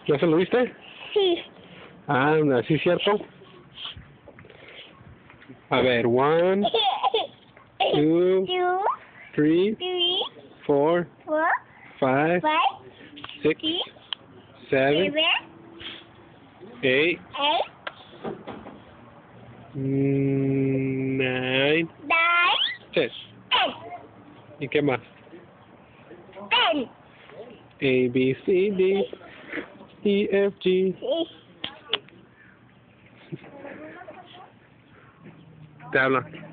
¿Ya se lo viste? Sí. Ah, ¿sí es cierto? A ver, 1, 2, 2, 3, 3, 4, 4, 5, 5, 6, 6, 7, 7, 8, 8, 9, 9, 10. 10. ¿Y qué más? 10. A, B, C, D, E, F, G. Te hablan.